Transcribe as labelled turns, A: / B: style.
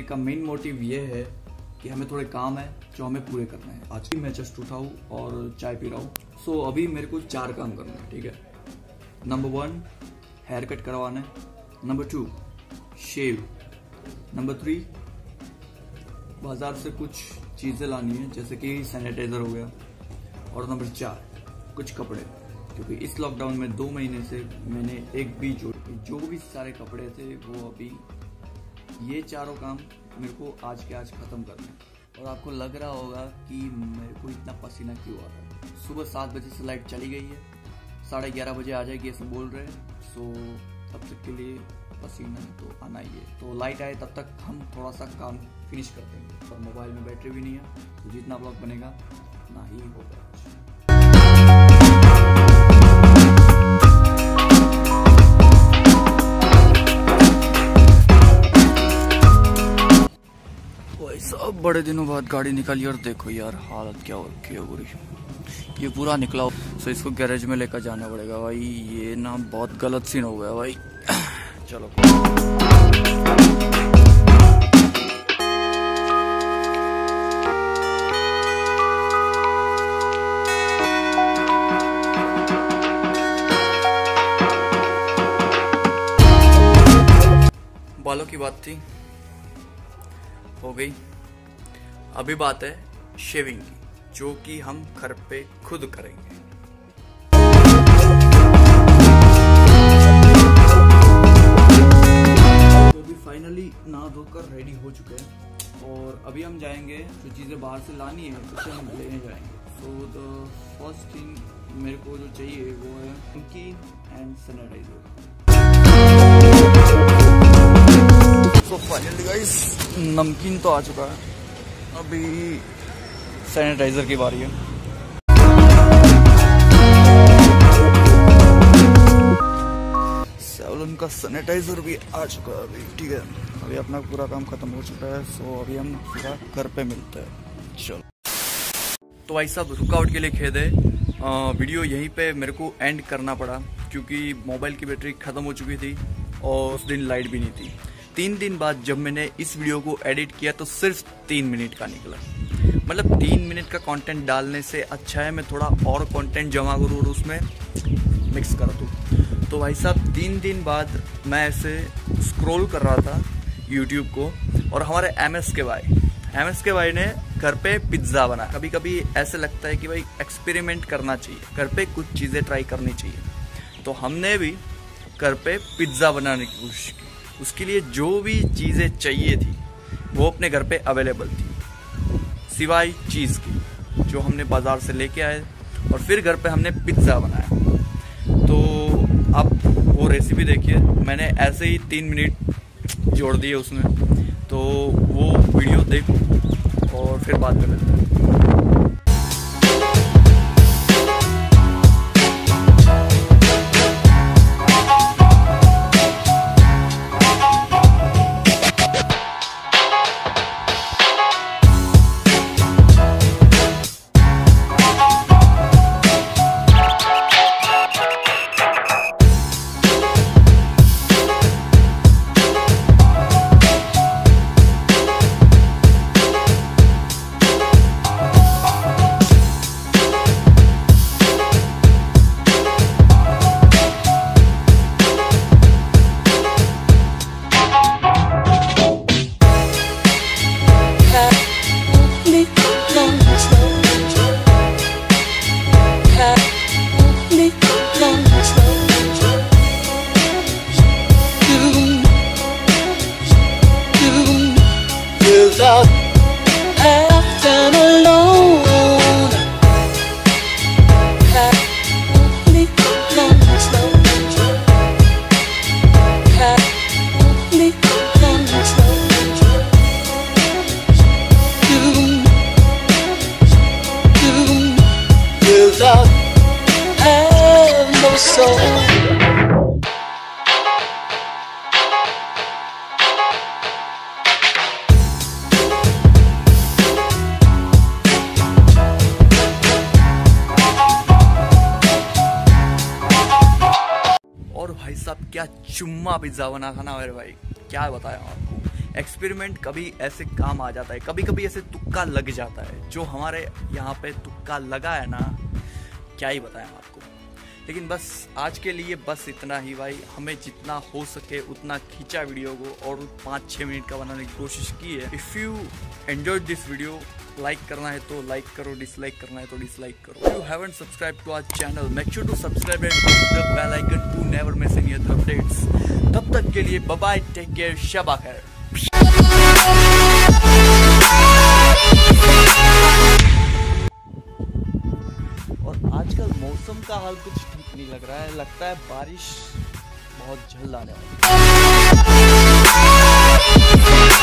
A: का main motive ये है कि हमें थोड़े काम है जो हमें पूरे करने हैं। आज की मैं जस्ट उठा हूँ और चाय पी रहा हूँ। सो अभी मेरे को 4 काम करना है, ठीक है। नंबर 1 हेयर कट करवाना है, नंबर 2 शेव, नंबर 3 बाजार से कुछ चीज़ें लानी है जैसे कि सैनिटाइजर हो गया, और नंबर 4 कुछ कपड़े, क्योंकि इस लॉकडाउन में 2 महीने से मैंने एक भी जो भी सारे कपड़े थे वो अभी ये चारों काम मेरे को आज के आज खत्म करना है। और आपको लग रहा होगा कि मेरे को इतना पसीना क्यों आ रहा है। सुबह 7 बजे से लाइट चली गई है, 11:30 बजे आ जाएगी ऐसे बोल रहे हैं। सो तब तक के लिए पसीना तो आना ही है। तो लाइट आए तब तक हम थोड़ा सा काम फिनिश कर देंगे। और मोबाइल में बैटरी भी नहीं है, तो जितना ब्लॉग बनेगा उतना ही होगा। सब बड़े दिनों बाद गाड़ी निकाली और देखो यार हालत क्या हो रखी है पूरी। ये पूरा निकला हो, तो इसको गैरेज में लेकर जाना पड़ेगा भाई। ये ना बहुत गलत सीन हो गया भाई। चलो बालों की बात थी, हो गई। अभी बात है शेविंग की, जो कि हम घर पे खुद करेंगे। तो अभी फाइनली नहा धोकर रेडी हो चुके हैं और अभी हम जाएंगे, जो चीज़ें बाहर से लानी है उसे हम लेने जाएंगे। सो द फर्स्ट थिंग मेरे को जो चाहिए वो है नमकीन and sanitiser. So finally guys नमकीन तो आ चुका है, अभी सैनिटाइजर की बारी है। सेवलन का सैनिटाइजर भी आ चुका है अभी, ठीक है। अभी अपना पूरा काम खत्म हो चुका है। सो अभी हम पूरा घर पे मिलते हैं। चलो तो भाई साहब रुकावट के लिए खेद है, वीडियो यहीं पे मेरे को एंड करना पड़ा क्योंकि मोबाइल की बैटरी खत्म हो चुकी थी और उस दिन लाइट भी नहीं थी। 3 दिन बाद जब मैंने इस वीडियो को एडिट किया तो सिर्फ 3 मिनट का निकला। मतलब 3 मिनट का कंटेंट डालने से अच्छा है मैं थोड़ा और कंटेंट जमा करूँ और उसमें मिक्स कर दूँ। तो भाई साहब 3 दिन बाद मैं ऐसे स्क्रॉल कर रहा था यूट्यूब को, और हमारे एमएस के भाई ने घर पे पिज्ज़ा बनाया। कभी कभी ऐसे लगता है कि भाई एक्सपेरिमेंट करना चाहिए, घर पे कुछ चीज़ें ट्राई करनी चाहिए। तो हमने भी घर पे पिज्ज़ा बनाने की कोशिश की। उसके लिए जो भी चीज़ें चाहिए थी वो अपने घर पे अवेलेबल थी, सिवाय चीज़ की जो हमने बाज़ार से लेके आए, और फिर घर पे हमने पिज़्ज़ा बनाया। तो आप वो रेसिपी देखिए, मैंने ऐसे ही 3 मिनट जोड़ दिए उसमें। तो वो वीडियो देखो और फिर बाद में मिलते हैं। और भाई साहब क्या चुम्मा पिज्जा बना था ना मेरे भाई, क्या बताया आपको। एक्सपेरिमेंट कभी ऐसे काम आ जाता है, कभी कभी ऐसे तुक्का लग जाता है। जो हमारे यहाँ पे तुक्का लगा है ना, क्या ही बताएं आपको। लेकिन बस आज के लिए बस इतना ही भाई। हमें जितना हो सके उतना खींचा वीडियो को और 5-6 मिनट का बनाने की कोशिश की है। If you enjoyed this video, like करना है तो लाइक करो, डिसलाइक करना है तो डिसलाइक करो। You haven't subscribe to our channel, make sure to subscribe and hit the bell icon to never miss any other updates. तब तक के लिए बाय बाय, टेक केयर, शबा खैर। और आजकल मौसम का हाल कुछ ठीक नहीं लग रहा है, लगता है बारिश बहुत जल्द आने वाली है।